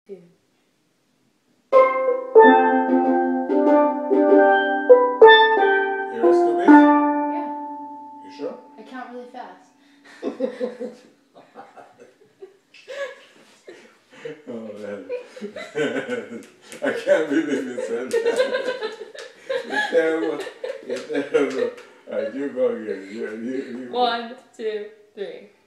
2. Yours too big? Yeah. You sure? I count really fast. Oh man. I can't believe you said that. You're terrible. You're terrible. Alright, you go again. You 1, 2, 3.